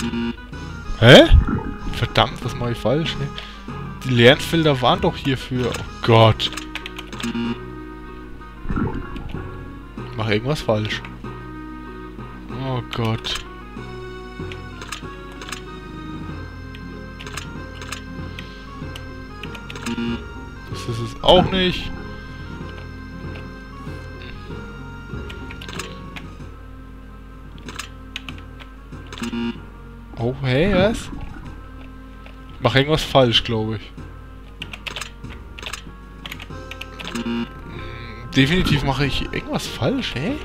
Hä? Verdammt, was mache ich falsch? Ne? Die leeren Felder waren doch hierfür. Oh Gott. Ich mache irgendwas falsch. Oh Gott. Das ist es auch nicht. Oh, hey, was? Ich mache irgendwas falsch, glaube ich. Definitiv mache ich irgendwas falsch, hä?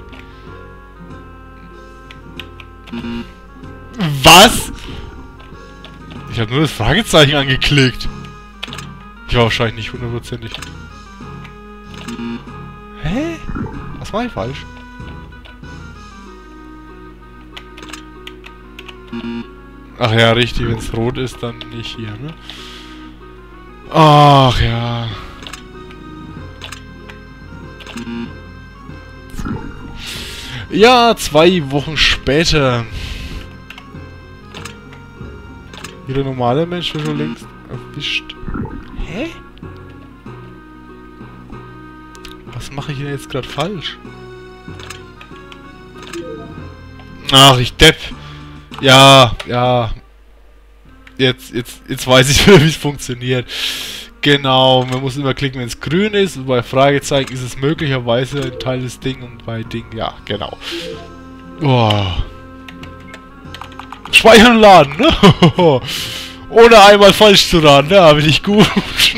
Was? Ich habe nur das Fragezeichen angeklickt. Ich war wahrscheinlich nicht hundertprozentig. Hä? Was war ich falsch? Ach ja, richtig, wenn es rot ist, dann nicht hier, ne? Ach ja. Ja, 2 Wochen später. Jeder normale Mensch wird schon längst erwischt. Hä? Was mache ich denn jetzt gerade falsch? Ach, ich Depp. Ja, ja. Jetzt weiß ich, wie es funktioniert. Genau, man muss immer klicken, wenn es grün ist. Und bei Fragezeichen ist es möglicherweise ein Teil des Ding. Und bei Ding, ja, genau. Boah. Speichern und laden, ne? Ohne einmal falsch zu laden, ja, bin ich gut.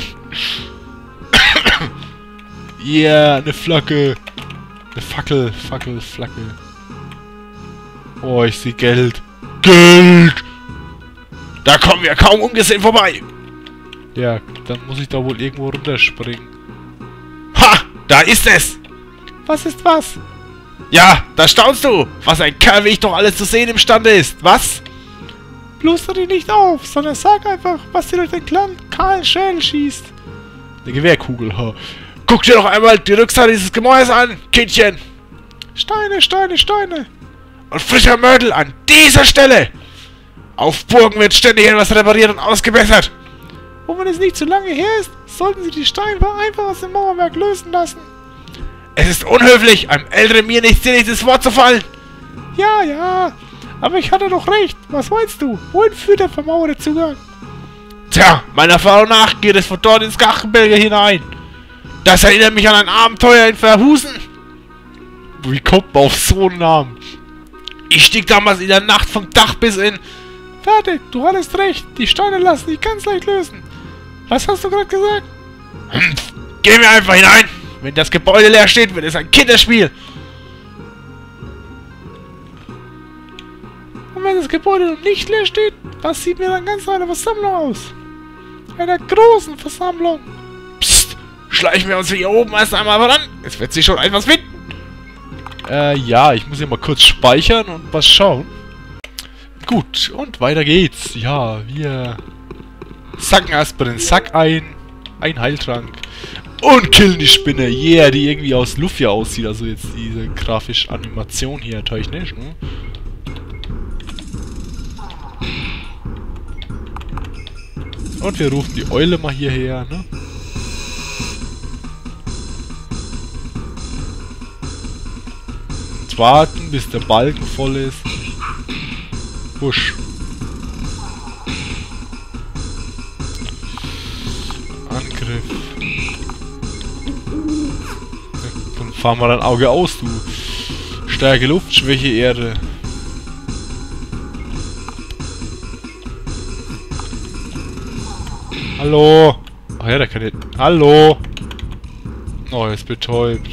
Yeah, eine Flagge. Eine Fackel, Flagge. Oh, ich sehe Geld. Geld! Da kommen wir kaum ungesehen vorbei. Ja, dann muss ich da wohl irgendwo runterspringen. Ha! Da ist es! Was ist was? Ja, da staunst du! Was ein Kerl wie ich doch alles zu sehen imstande ist, was? Bluster dich nicht auf, sondern sag einfach, was dir durch den kahlen Schädel schießt. Eine Gewehrkugel, ha. Guck dir doch einmal die Rückseite dieses Gemäuers an, Kindchen! Steine, Steine, Steine! Und frischer Mörtel an dieser Stelle! Auf Burgen wird ständig etwas repariert und ausgebessert. Und wenn es nicht zu lange her ist, sollten Sie die Steine einfach aus dem Mauerwerk lösen lassen. Es ist unhöflich, einem älteren mir nicht sinniges Wort zu fallen. Ja, ja, aber ich hatte doch recht. Was meinst du? Wohin führt der vermauerte Zugang? Tja, meiner Erfahrung nach geht es von dort ins Gachenberge hinein. Das erinnert mich an ein Abenteuer in Verhusen. Wie kommt man auf so einen Namen? Ich stieg damals in der Nacht vom Dach bis in... Fertig, du hattest recht. Die Steine lassen sich ganz leicht lösen. Was hast du gerade gesagt? Gehen wir einfach hinein. Wenn das Gebäude leer steht, wird es ein Kinderspiel. Und wenn das Gebäude noch nicht leer steht, was sieht mir dann ganz eine Versammlung aus? Einer großen Versammlung. Psst, schleichen wir uns hier oben erst einmal voran. Es wird sich schon etwas finden. Ja, ich muss hier mal kurz speichern und was schauen. Gut, und weiter geht's. Ja, wir sacken erstmal den Sack ein Heiltrank und killen die Spinne. Yeah, die irgendwie aus Luft hier aussieht. Also jetzt diese grafische Animation hier technisch, ne? Und wir rufen die Eule mal hierher, ne? Und warten, bis der Balken voll ist. Busch. Angriff. Dann fahren wir dein Auge aus, du. Stärke Luft, Schwäche Erde. Hallo. Ach ja, der kann nicht. Hallo. Oh, er ist betäubt.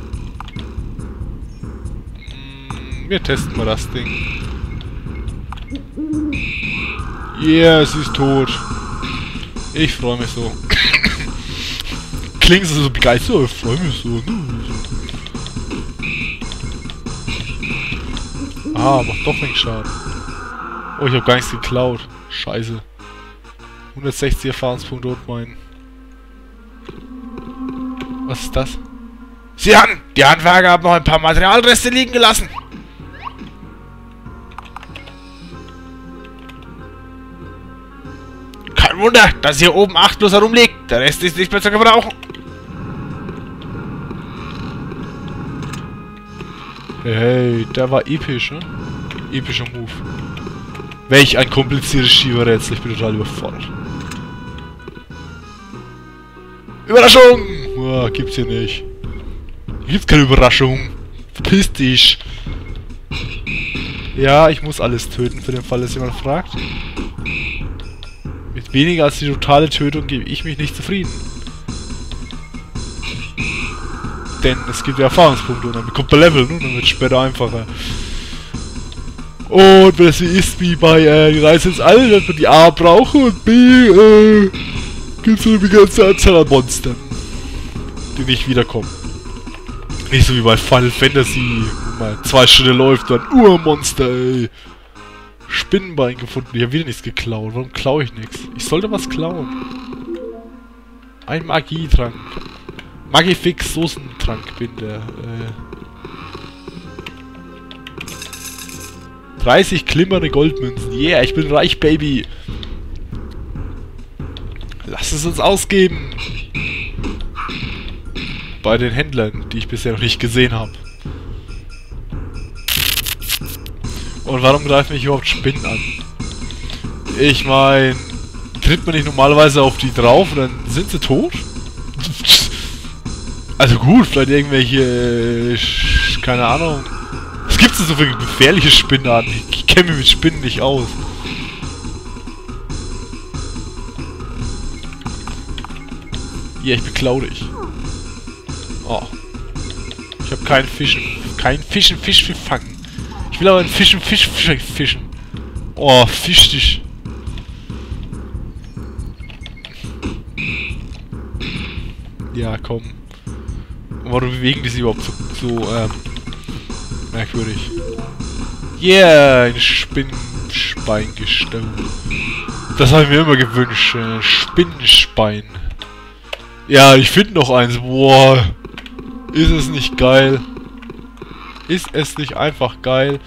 Wir testen mal das Ding. Yeah, sie ist tot. Ich freue mich so. Klingt so begeistert, ich freue mich so. Ah, macht doch wenig Schaden. Oh, ich habe gar nichts geklaut. Scheiße. 160 Erfahrungspunkte und mein. Was ist das? Sieh an! Die Handwerker haben noch ein paar Materialreste liegen gelassen. Kein Wunder, dass hier oben achtlos herumliegt. Der Rest ist nicht mehr zu gebrauchen. Hey, der war episch, ne? Epischer Move. Welch ein kompliziertes Schieberrätsel. Ich bin total überfordert. Überraschung! Oh, gibt's hier nicht. Hier gibt's keine Überraschung. Verpiss dich. Ja, ich muss alles töten, für den Fall, dass jemand fragt. Mit weniger als die totale Tötung gebe ich mich nicht zufrieden. Denn es gibt ja Erfahrungspunkte und dann bekommt der Level, ne? Dann wird es später einfacher. Und wenn es ist wie bei die Reise ins All, dass man die A braucht und B gibt es eine ganze Anzahl an Monstern, die nicht wiederkommen. Nicht so wie bei Final Fantasy, wo man 2 Stunden läuft und dann Urmonster, ey. Spinnenbein gefunden. Ich habe wieder nichts geklaut. Warum klaue ich nichts? Ich sollte was klauen. Ein Magietrank. Magifix Soßentrank-Binder. 30 klimmernde Goldmünzen. Yeah, ich bin reich, Baby. Lass es uns ausgeben. Bei den Händlern, die ich bisher noch nicht gesehen habe. Und warum greifen mich überhaupt Spinnen an? Ich meine, tritt man nicht normalerweise auf die drauf und dann sind sie tot? Also gut, vielleicht irgendwelche, keine Ahnung. Was gibt's denn so für gefährliche Spinnenarten? Ich kenne mich mit Spinnen nicht aus. Ja, ich beklau dich. Oh. Ich habe keinen Fisch gefangen. Ich will aber einen Fisch fischen. Oh, fisch dich. Ja, komm. Und warum bewegen die sich überhaupt so merkwürdig? Yeah, ein Spinnenspeingestell. Das habe ich mir immer gewünscht. Spinnenspein. Ja, ich finde noch eins. Boah. Ist es nicht geil? Ist es nicht einfach geil?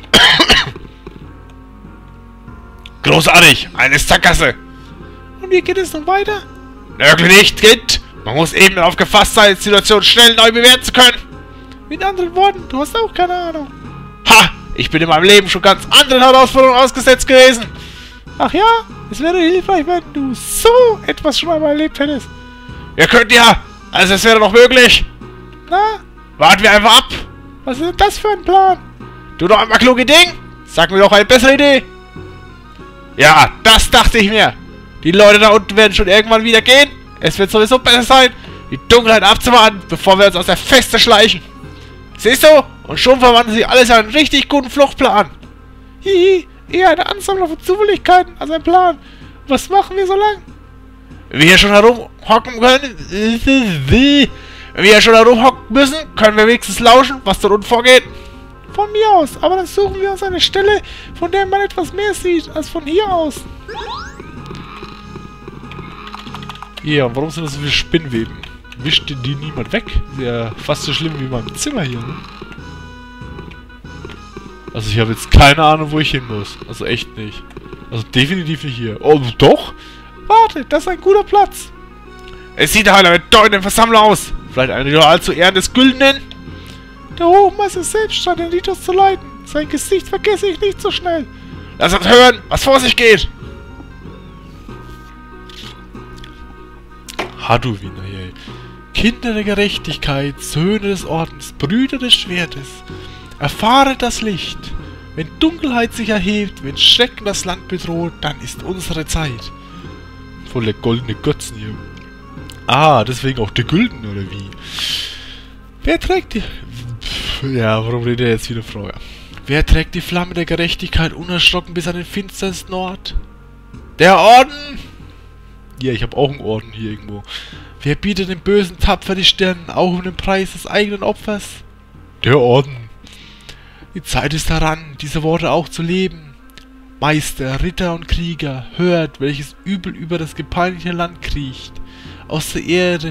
Großartig! Eine Sackgasse! Und wie geht es nun weiter? Nörgle nicht, Kind! Man muss eben darauf gefasst sein, die Situation schnell neu bewerten zu können! Mit anderen Worten, du hast auch keine Ahnung. Ha! Ich bin in meinem Leben schon ganz anderen Herausforderungen ausgesetzt gewesen! Ach ja, es wäre hilfreich, wenn du so etwas schon einmal erlebt hättest. Ihr könnt ja! Also es wäre noch möglich! Na, warten wir einfach ab! Was ist denn das für ein Plan? Du doch einmal kluge Ding! Sag mir doch eine bessere Idee! Ja, das dachte ich mir! Die Leute da unten werden schon irgendwann wieder gehen! Es wird sowieso besser sein, die Dunkelheit abzuwarten, bevor wir uns aus der Feste schleichen! Siehst du? Und schon verwandeln sie alles in einen richtig guten Fluchtplan! Hihi, eher eine Ansammlung von Zufälligkeiten als ein Plan! Was machen wir so lang? Wenn wir hier schon herumhocken können... Wenn wir hier schon herumhocken müssen, können wir wenigstens lauschen, was dort unten vorgeht. Von mir aus, aber dann suchen wir uns eine Stelle, von der man etwas mehr sieht, als von hier aus. Ja, warum sind das so viele Spinnweben? Wischt die niemand weg? Ja, fast so schlimm wie in meinem Zimmer hier, ne? Also ich habe jetzt keine Ahnung, wo ich hin muss. Also echt nicht. Also definitiv nicht hier. Oh, doch? Warte, das ist ein guter Platz. Es sieht halt eine bedeutende Versammlung aus. Vielleicht ein Ritual zu Ehren des Güldenen? Der Hochmeister selbst scheint den Ritus zu leiten. Sein Gesicht vergesse ich nicht so schnell. Lass uns hören, was vor sich geht. Haduwin, ey. Kinder der Gerechtigkeit, Söhne des Ordens, Brüder des Schwertes. Erfahret das Licht. Wenn Dunkelheit sich erhebt, wenn Schrecken das Land bedroht, dann ist unsere Zeit. Voll der goldene Götzen hier. Ah, deswegen auch der Gülden, oder wie? Wer trägt die... Ja, warum redet er jetzt wieder Frau? Ja. Wer trägt die Flamme der Gerechtigkeit unerschrocken bis an den finstersten Ort? Der Orden! Ja, ich habe auch einen Orden hier irgendwo. Wer bietet dem Bösen tapfer die Stirn, auch um den Preis des eigenen Opfers? Der Orden. Die Zeit ist heran, diese Worte auch zu leben. Meister, Ritter und Krieger, hört, welches Übel über das gepeinigte Land kriecht. Aus der Erde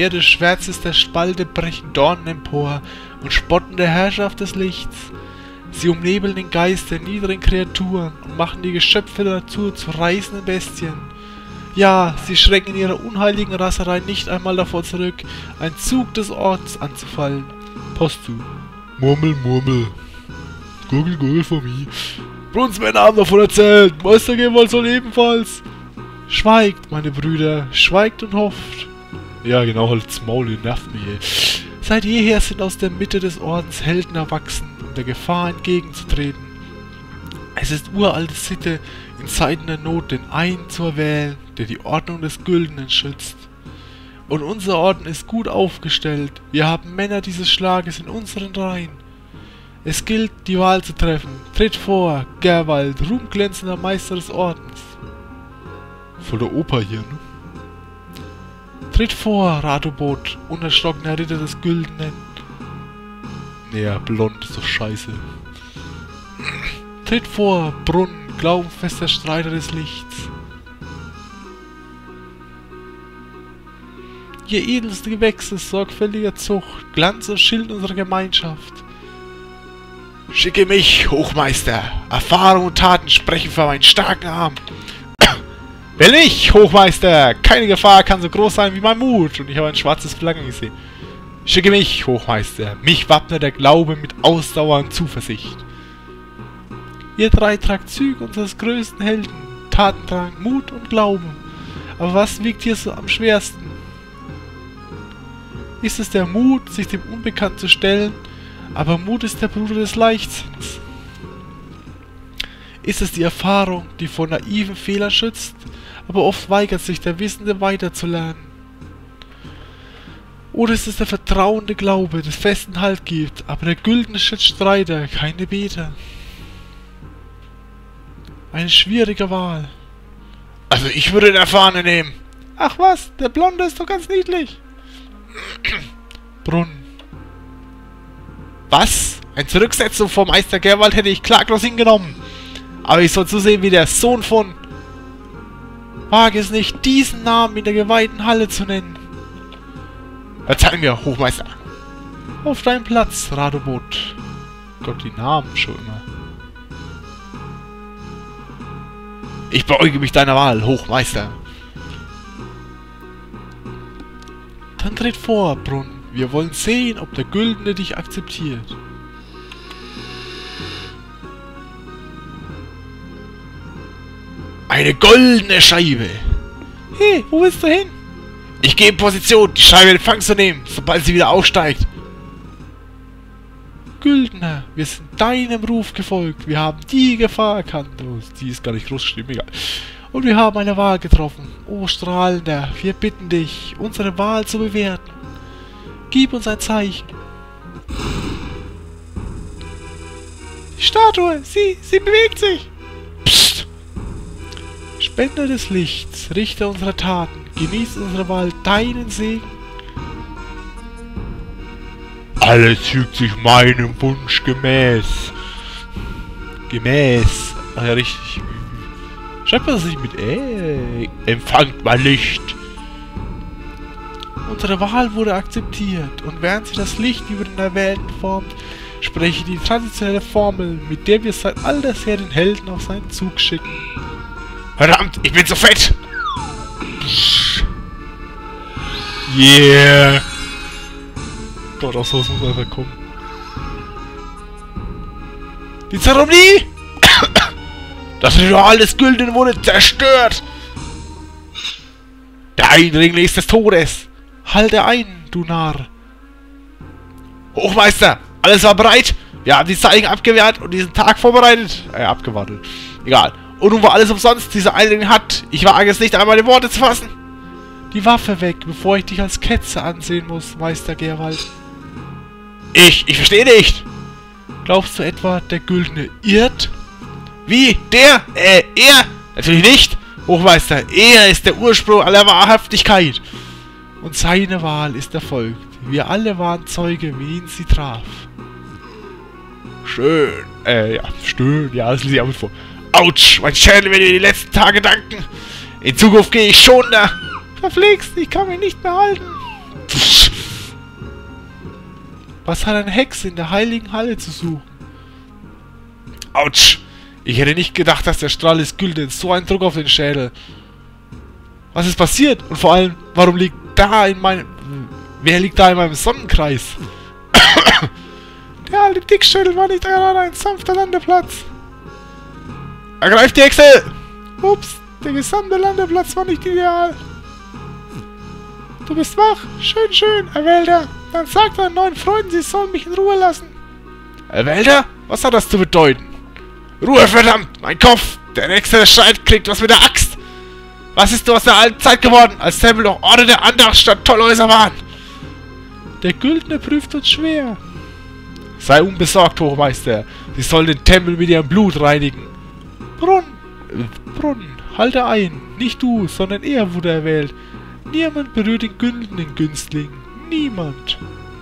schwärzester Spalte brechen Dornen empor und spotten der Herrschaft des Lichts. Sie umnebeln den Geist der niederen Kreaturen und machen die Geschöpfe der Natur zu reißenden Bestien. Ja, sie schrecken in ihrer unheiligen Raserei nicht einmal davor zurück, einen Zug des Orts anzufallen. Post zu. Murmel, Murmel. Gurgel, Gurgel for me. Brunsmänner haben davon erzählt. Meister Gerwald soll ebenfalls. Schweigt, meine Brüder. Schweigt und hofft. Ja, genau, halt's Maul, ihr nervt mich, ey. Seit jeher sind aus der Mitte des Ordens Helden erwachsen, um der Gefahr entgegenzutreten. Es ist uralte Sitte, in Zeiten der Not den einen zu erwählen, der die Ordnung des Güldenen schützt. Und unser Orden ist gut aufgestellt. Wir haben Männer dieses Schlages in unseren Reihen. Es gilt, die Wahl zu treffen. Tritt vor, Gerwald, ruhmglänzender Meister des Ordens. Voll der Oper hier, ne? Tritt vor, Radobot, unerschrockener Ritter des Güldenen. Naja, blond ist doch scheiße. Tritt vor, Brunn, glaubenfester Streiter des Lichts. Ihr edelste Gewächse, sorgfältiger Zucht, Glanz und Schild unserer Gemeinschaft. Schicke mich, Hochmeister. Erfahrung und Taten sprechen für meinen starken Arm. Will ich, Hochmeister. Keine Gefahr kann so groß sein wie mein Mut. Und ich habe ein schwarzes Flaggen gesehen. Schicke mich, Hochmeister. Mich wappnet der Glaube mit Ausdauer und Zuversicht. Ihr drei tragt Züge unseres größten Helden. Tatendrang, Mut und Glauben. Aber was wiegt hier so am schwersten? Ist es der Mut, sich dem Unbekannten zu stellen? Aber Mut ist der Bruder des Leichtsinns. Ist es die Erfahrung, die vor naiven Fehlern schützt, aber oft weigert sich der Wissende weiterzulernen? Oder ist es der vertrauende Glaube, der festen Halt gibt, aber der güldene Streiter keine Beter? Eine schwierige Wahl. Also ich würde den Erfahrenen nehmen. Ach was, der Blonde ist doch ganz niedlich. Brunn. Was? Eine Zurücksetzung vom Meister Gerwald hätte ich klaglos hingenommen. Aber ich soll zusehen, wie der Sohn von... Wage es nicht, diesen Namen in der geweihten Halle zu nennen. Verzeih mir, Hochmeister. Auf deinen Platz, Radobot. Gott, die Namen schon immer. Ich beuge mich deiner Wahl, Hochmeister. Dann tritt vor, Brunn. Wir wollen sehen, ob der Güldene dich akzeptiert. Eine goldene Scheibe. Hey, wo willst du hin? Ich gehe in Position, die Scheibe in Empfang zu nehmen, sobald sie wieder aufsteigt. Güldner, wir sind deinem Ruf gefolgt. Wir haben die Gefahr erkannt. Oh, die ist gar nicht groß geschrieben, egal. Und wir haben eine Wahl getroffen. O Strahlender, wir bitten dich, unsere Wahl zu bewerten. Gib uns ein Zeichen. Die Statue, sie bewegt sich. Psst. Spender des Lichts, Richter unserer Taten, genießt unsere Wahl deinen Segen. Alles fügt sich meinem Wunsch gemäß. Gemäß. Ach ja, richtig. Schreibt man das nicht mit empfangt mein Licht. Unsere Wahl wurde akzeptiert und während sich das Licht über den Erwählten formt, spreche die traditionelle Formel, mit der wir seit alters her den Helden auf seinen Zug schicken. Verdammt, ich bin so fett! Yeah! Gott, auch sowas muss einfach kommen. Die Zeremonie! Das Ritual des Güldenen wurde zerstört! Der Eindringling ist des Todes! Halte ein, du Narr! Hochmeister! Alles war bereit! Wir haben die Zeichen abgewehrt und diesen Tag vorbereitet! Abgewartet. Egal. Und nun war alles umsonst, dieser Eindringling hat. Ich wage es nicht einmal in Worte zu fassen! Die Waffe weg, bevor ich dich als Ketzer ansehen muss, Meister Gerwald. Ich verstehe nicht! Glaubst du etwa, der Güldene irrt? Wie? Der? Er? Natürlich nicht! Hochmeister, er ist der Ursprung aller Wahrhaftigkeit! Und seine Wahl ist erfolgt. Wir alle waren Zeuge, wie ihn sie traf. Schön. Ja, schön. Ja, das lese ich auch mit vor. Autsch, mein Schädel wird mir die letzten Tage danken. In Zukunft gehe ich schon da. Verflixt, ich kann mich nicht mehr halten. Was hat eine Hexe in der heiligen Halle zu suchen? Autsch! Ich hätte nicht gedacht, dass der Strahl des Güldens so einen Druck auf den Schädel. Was ist passiert? Und vor allem, warum liegt da in meinem... Wer liegt da in meinem Sonnenkreis? Der alte Dickschädel war nicht gerade ein sanfter Landeplatz. Ergreift die Hexe! Ups, der gesamte Landeplatz war nicht ideal. Du bist wach? Schön, schön, Erwälder. Dann sag deinen neuen Freunden, sie sollen mich in Ruhe lassen. Erwälder? Was hat das zu bedeuten? Ruhe, verdammt! Mein Kopf! Der Nächste, der schreit, kriegt was mit der Axt! Was ist nur aus der alten Zeit geworden, als Tempel noch Orte der Andacht statt Tollhäuser waren? Der Güldene prüft uns schwer. Sei unbesorgt, Hochmeister. Sie sollen den Tempel mit ihrem Blut reinigen. Brunnen, halte ein. Nicht du, sondern er wurde erwählt. Niemand berührt den güldenen Günstling. Niemand.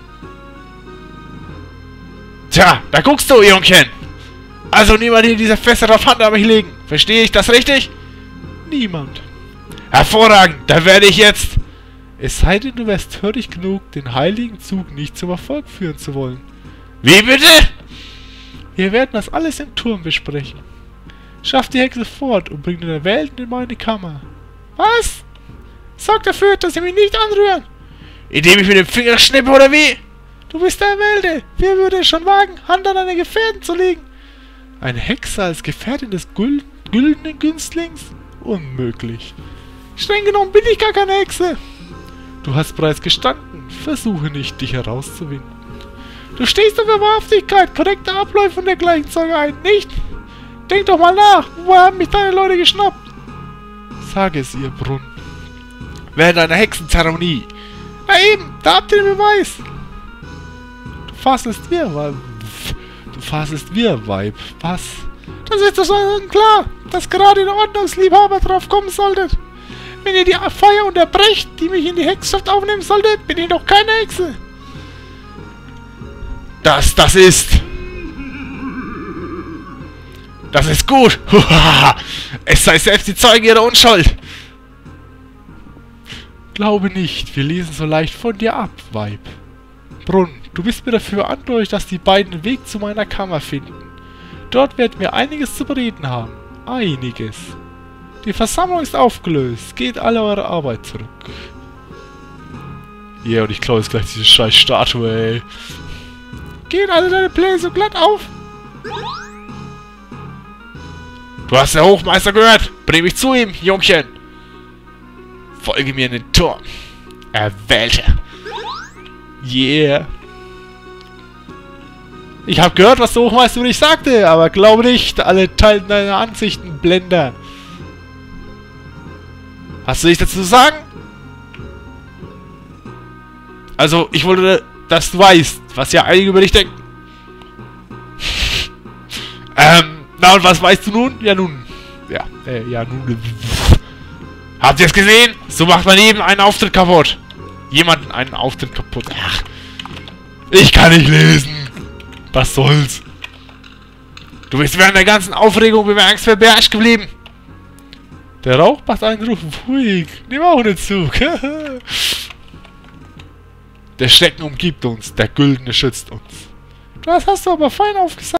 Tja, da guckst du, Jungchen. Also niemand in dieser Feste drauf Hand an mich legen. Verstehe ich das richtig? Niemand. Hervorragend, dann werde ich jetzt... Es sei denn, du wärst hörig genug, den heiligen Zug nicht zum Erfolg führen zu wollen. Wie bitte? Wir werden das alles im Turm besprechen. Schaff die Hexe fort und bring den Erwählten in meine Kammer. Was? Sorg dafür, dass sie mich nicht anrühren. Indem ich mit dem Finger schnippe, oder wie? Du bist der Erwählte. Wer würde es schon wagen, Hand an deine Gefährten zu legen? Eine Hexe als Gefährtin des güldenen Günstlings? Unmöglich. Streng genommen bin ich gar keine Hexe. Du hast bereits gestanden. Versuche nicht, dich herauszuwinden. Du stehst auf der Wahrhaftigkeit, korrekte Abläufe und dergleichen Zeug ein, nicht? Denk doch mal nach. Wo haben mich deine Leute geschnappt? Sage es ihr, Brunn. Während einer Hexenzeremonie. Na eben, da habt ihr den Beweis. Du faselst wir, Weib. Was? Das ist doch so klar, dass gerade ihr Ordnungsliebhaber drauf kommen solltet. Wenn ihr die Feier unterbrecht, die mich in die Hexenschaft aufnehmen sollte, bin ich doch keine Hexe. Das ist gut. Es sei selbst die Zeuge ihrer Unschuld. Glaube nicht, wir lesen so leicht von dir ab, Weib. Brunn, du bist mir dafür verantwortlich, dass die beiden den Weg zu meiner Kammer finden. Dort werden wir einiges zu bereden haben. Einiges. Die Versammlung ist aufgelöst. Geht alle eure Arbeit zurück. Ja, und ich klaue jetzt gleich diese scheiß Statue, ey. Gehen alle deine Pläne so glatt auf? Du hast der Hochmeister gehört. Bring mich zu ihm, Jungchen. Folge mir in den Turm. Erwählte. Yeah. Ich habe gehört, was der Hochmeister über dich sagte, aber glaube nicht, alle teilen deine Ansichten, Blender. Hast du nichts dazu zu sagen? Also, ich wollte, dass du weißt, was ja einige über dich denken. Na und was weißt du nun? Ja nun. Ja, nun. Habt ihr es gesehen? So macht man eben einen Auftritt kaputt. Jemanden einen Auftritt kaputt. Ach. Ich kann nicht lesen. Was soll's? Du bist während der ganzen Aufregung bemerkenswert beherrscht geblieben. Der Rauch macht einen Ruf ruhig. Nimm auch einen Zug. Der Schrecken umgibt uns. Der Güldene schützt uns. Das hast du aber fein aufgesagt.